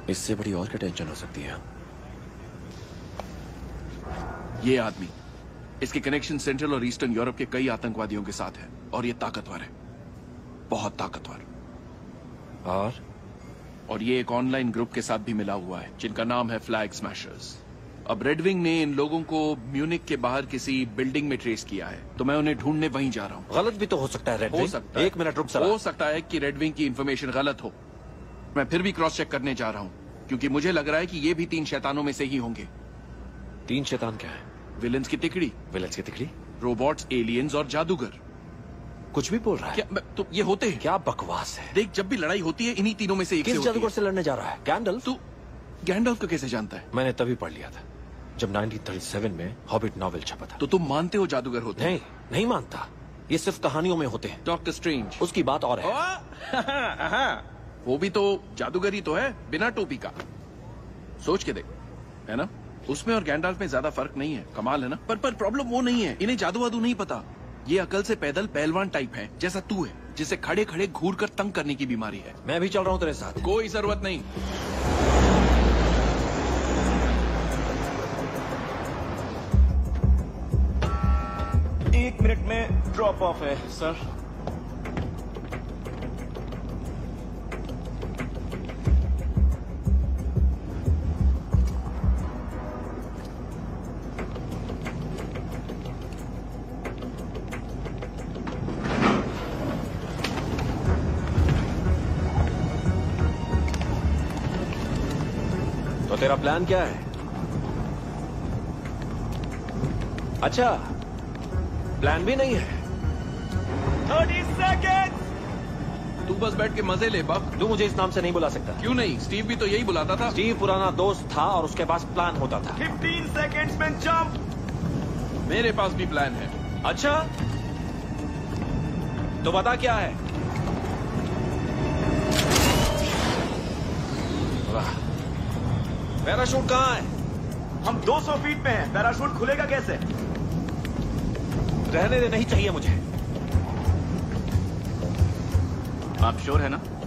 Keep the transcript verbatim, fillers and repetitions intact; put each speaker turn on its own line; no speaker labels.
इससे बड़ी और क्या टेंशन हो सकती है?
ये आदमी, इसके कनेक्शन सेंट्रल और ईस्टर्न यूरोप के कई आतंकवादियों के साथ है और ये ताकतवर है, बहुत ताकतवर।
और
और ये एक ऑनलाइन ग्रुप के साथ भी मिला हुआ है जिनका नाम है फ्लैग स्मैशर्स। अब रेड विंग ने इन लोगों को म्यूनिक के बाहर किसी बिल्डिंग में ट्रेस किया है, तो मैं उन्हें ढूंढने वहीं जा रहा हूँ।
गलत भी तो हो सकता है रेड विंग।
हो सकता है,
एक मिनट रुक सला।
हो सकता है कि रेड विंग की इंफॉर्मेशन गलत हो। मैं फिर भी क्रॉस चेक करने जा रहा हूँ क्योंकि मुझे लग रहा है कि ये भी तीन शैतानों में से ही होंगे।
तीन शैतान क्या है?
विलेंस की तिकड़ी।
विलेंस की तिकड़ी?
रोबोट्स, एलियंस और जादूगर।
कुछ भी बोल रहा है
क्या? मैं, तो ये होते हैं।
क्या बकवास है।
देख, जब भी लड़ाई होती है इन्हीं तीनों में से एक से
किस
होती है।
जादूगर से लड़ने जा रहा है? गैंडल्फ?
तू गैंडल्फ को कैसे जानता है?
मैंने तभी पढ़ लिया था जब नाइनटीन थर्टी सेवन में हॉबिट नॉवेल छपा था।
तो तुम मानते हो जादूगर होते हैं?
नहीं, नहीं मानता। ये सिर्फ कहानियों में होते हैं।
डॉक्टर स्ट्रेंज,
उसकी बात और है।
वो भी तो जादूगर ही तो है, बिना टोपी का। सोच के देख, है ना? उसमें और गैंडल्फ में ज्यादा फर्क नहीं है। कमाल है ना? पर पर प्रॉब्लम वो नहीं है, इन्हें जादू वादू नहीं पता। ये अकल से पैदल पहलवान टाइप है, जैसा तू है, जिसे खड़े खड़े घूर कर तंग करने की बीमारी है।
मैं भी चल रहा हूँ तेरे साथ।
कोई जरूरत नहीं।
एक मिनट में ड्रॉप ऑफ है सर।
तो तेरा प्लान क्या है? अच्छा, प्लान भी नहीं है।
Thirty second.
तू बस बैठ के मजे ले बक।
तू मुझे इस नाम से नहीं बुला सकता।
क्यों नहीं? स्टीव भी तो यही बुलाता था।
स्टीव पुराना दोस्त था और उसके पास प्लान होता था।
फिफ्टीन सेकेंड्स में जंप।
मेरे पास भी प्लान है।
अच्छा, तो बता क्या है? वाह, पैराशूट कहाँ है?
हम दो सौ फीट पे हैं, पैराशूट खुलेगा कैसे?
रहने दे, नहीं चाहिए मुझे।
आप श्योर है ना?